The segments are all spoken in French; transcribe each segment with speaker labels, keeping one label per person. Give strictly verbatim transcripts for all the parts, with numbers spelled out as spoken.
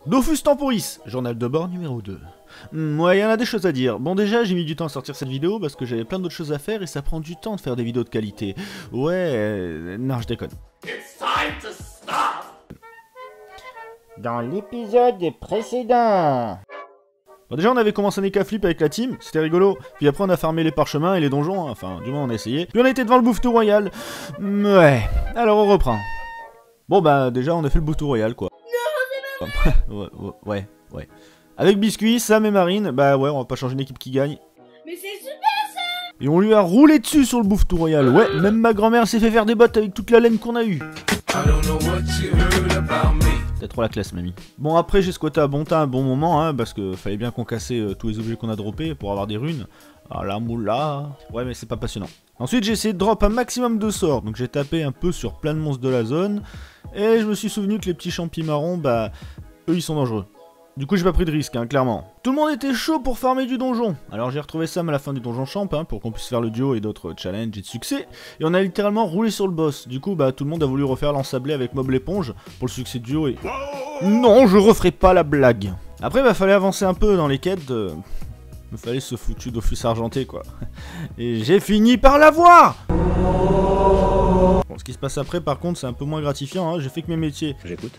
Speaker 1: Dofus Temporis, journal de bord numéro deux. Hmm, ouais, il y en a des choses à dire. Bon, déjà, j'ai mis du temps à sortir cette vidéo parce que j'avais plein d'autres choses à faire et ça prend du temps de faire des vidéos de qualité. Ouais, euh, non, je déconne.
Speaker 2: It's time to stop.
Speaker 3: Dans l'épisode précédent.
Speaker 1: Bon, déjà, on avait commencé un éca flip avec la team, c'était rigolo. Puis après, on a farmé les parchemins et les donjons, hein. Enfin, du moins, on a essayé. Puis on a été devant le Bouffe-Tout Royal. Ouais, alors on reprend. Bon, bah, déjà, on a fait le Bouffe-Tout Royal, quoi. Non, c'est pas ouais, ouais, ouais, ouais. Avec Biscuit, Sam et Marine, bah ouais, on va pas changer une équipe qui gagne.
Speaker 4: Mais c'est super ça.
Speaker 1: Et on lui a roulé dessus sur le Bouffe-Tout Royal. Ouais, même ma grand-mère s'est fait faire des bottes avec toute la laine qu'on a eue. T'as trop la classe, mamie. Bon, après, j'ai squatté à bon temps un bon moment, hein, parce que fallait bien qu'on cassait euh, tous les objets qu'on a droppés pour avoir des runes. Ah la moula. Ouais, mais c'est pas passionnant. Ensuite, j'ai essayé de drop un maximum de sorts, donc j'ai tapé un peu sur plein de monstres de la zone. Et je me suis souvenu que les petits champis marrons, bah, eux, ils sont dangereux. Du coup, j'ai pas pris de risque, hein, clairement. Tout le monde était chaud pour farmer du donjon. Alors j'ai retrouvé Sam à la fin du donjon champ, hein, pour qu'on puisse faire le duo et d'autres challenges et de succès. Et on a littéralement roulé sur le boss. Du coup, bah tout le monde a voulu refaire l'ensablé avec Mob l'éponge pour le succès duo et... Non, je referai pas la blague. Après, bah fallait avancer un peu dans les quêtes. Euh... Il fallait ce foutu Dofus argenté, quoi. Et j'ai fini par l'avoir. Bon, ce qui se passe après, par contre, c'est un peu moins gratifiant, hein. J'ai fait que mes métiers.
Speaker 5: J'écoute.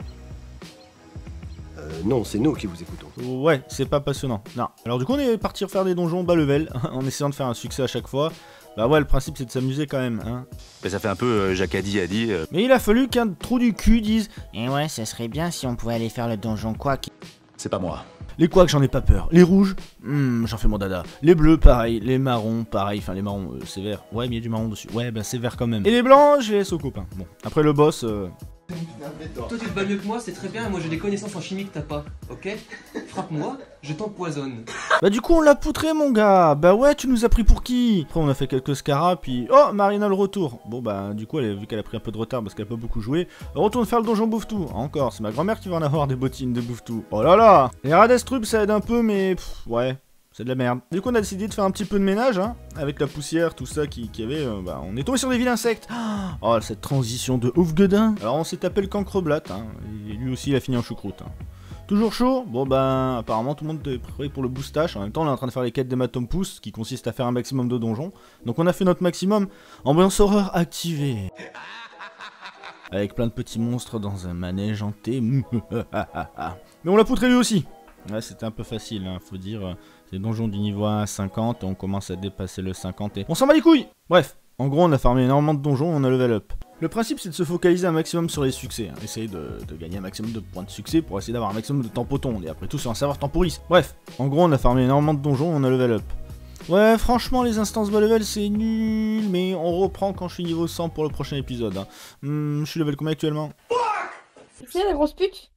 Speaker 5: Euh, non, c'est nous qui vous écoutons.
Speaker 1: Ouais, c'est pas passionnant. Non. Alors du coup, on est parti refaire des donjons bas level, en essayant de faire un succès à chaque fois. Bah ouais, le principe c'est de s'amuser quand même, hein.
Speaker 6: Mais ça fait un peu euh, Jacadi a dit. Euh...
Speaker 1: Mais il a fallu qu'un trou du cul dise
Speaker 3: « Et ouais, ça serait bien si on pouvait aller faire le donjon quack. »
Speaker 6: C'est pas moi.
Speaker 1: Les quacks, j'en ai pas peur. Les rouges, hmm, j'en fais mon dada. Les bleus, pareil. Les marrons, pareil. Enfin, les marrons, euh, c'est vert. Ouais, mais il y a du marron dessus. Ouais, bah c'est vert quand même. Et les blancs, je les laisse aux copains. Bon, après le boss... Euh...
Speaker 7: Toi tu te bats mieux que moi, c'est très bien, moi j'ai des connaissances en chimie que t'as pas, ok? Frappe-moi, je t'empoisonne.
Speaker 1: Bah du coup on l'a poutré mon gars. Bah ouais, tu nous as pris pour qui? Après on a fait quelques scaras, puis... Oh, Marina le retour. Bon bah du coup elle, vu qu'elle a pris un peu de retard parce qu'elle a pas beaucoup joué, on retourne faire le donjon Bouffe-Tout. Encore, c'est ma grand-mère qui va en avoir des bottines de Bouffe-Tout. Oh là là. Les Radestrup ça aide un peu mais... Pff, ouais... C'est de la merde. Du coup on a décidé de faire un petit peu de ménage, hein, avec la poussière, tout ça qui, qui avait, euh, bah on est tombé sur des vilains insectes. Oh cette transition de ouf gueudin. Alors on s'est tapé le cancreblat, hein, et lui aussi il a fini en choucroute. Hein. Toujours chaud. Bon ben apparemment tout le monde est prêt pour le boostage. En même temps on est en train de faire les quêtes d'hématome-pouce, qui consiste à faire un maximum de donjons. Donc on a fait notre maximum. Ambiance horreur activée. Avec plein de petits monstres dans un manège hanté. Mais on l'a poutré lui aussi. Ouais, c'était un peu facile, hein, faut dire. C'est des donjons du niveau un à cinquante, et on commence à dépasser le cinquante et... On s'en bat les couilles. Bref, en gros on a farmé énormément de donjons et on a level up. Le principe c'est de se focaliser un maximum sur les succès, hein. Essayer de, de gagner un maximum de points de succès pour essayer d'avoir un maximum de tempoton. Et après tout c'est un savoir temporis. Bref, en gros on a farmé énormément de donjons et on a level up. Ouais, franchement les instances bas level c'est nul, mais on reprend quand je suis niveau cent pour le prochain épisode. Hein. Hmm, je suis level combien actuellement?
Speaker 4: C'est la grosse pute.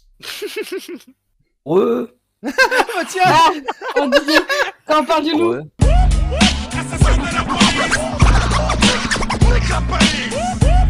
Speaker 6: Ouais.
Speaker 1: Oh tiens.
Speaker 4: Ah, on disait, quand on parle du loup.
Speaker 6: Ouais.